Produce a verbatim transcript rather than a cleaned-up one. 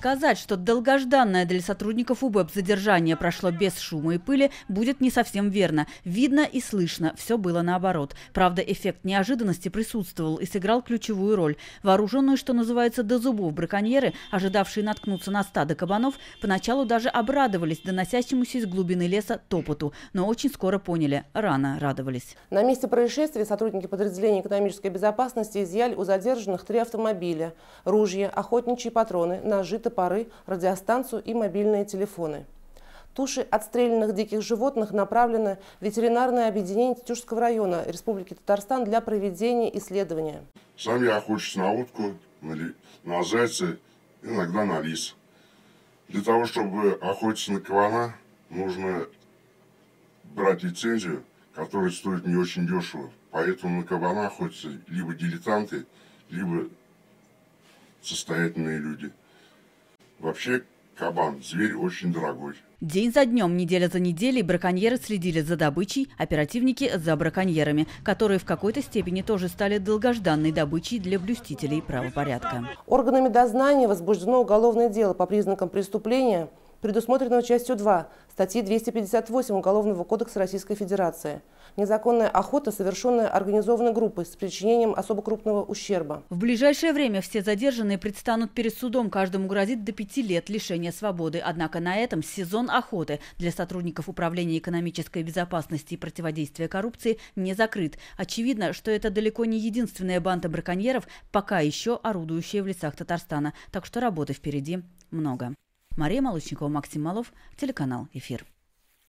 Сказать, что долгожданное для сотрудников УБЭП задержание прошло без шума и пыли, будет не совсем верно. Видно и слышно, все было наоборот. Правда, эффект неожиданности присутствовал и сыграл ключевую роль. Вооруженные, что называется, до зубов браконьеры, ожидавшие наткнуться на стадо кабанов, поначалу даже обрадовались доносящемуся из глубины леса топоту, но очень скоро поняли – рано радовались. На месте происшествия сотрудники подразделения экономической безопасности изъяли у задержанных три автомобиля, ружья, охотничьи патроны, ножи, топоры, радиостанцию и мобильные телефоны. Туши отстрелянных диких животных направлены в ветеринарное объединение Тетюшского района Республики Татарстан для проведения исследования. Сам я охочусь на утку, на, на зайца, иногда на лис. Для того, чтобы охотиться на кабана, нужно брать лицензию, которая стоит не очень дешево. Поэтому на кабана охотятся либо дилетанты, либо состоятельные люди. Вообще кабан – зверь очень дорогой. День за днем, неделя за неделей браконьеры следили за добычей, оперативники – за браконьерами, которые в какой-то степени тоже стали долгожданной добычей для блюстителей правопорядка. Органами дознания возбуждено уголовное дело по признакам преступления, предусмотренного частью два статьи двести пятьдесят восемь Уголовного кодекса Российской Федерации. Незаконная охота, совершенная организованной группой с причинением особо крупного ущерба. В ближайшее время все задержанные предстанут перед судом. Каждому грозит до пяти лет лишения свободы. Однако на этом сезон охоты для сотрудников Управления экономической безопасности и противодействия коррупции не закрыт. Очевидно, что это далеко не единственная банда браконьеров, пока еще орудующая в лесах Татарстана. Так что работы впереди много. Мария Молочникова, Максим Малов, телеканал «Эфир».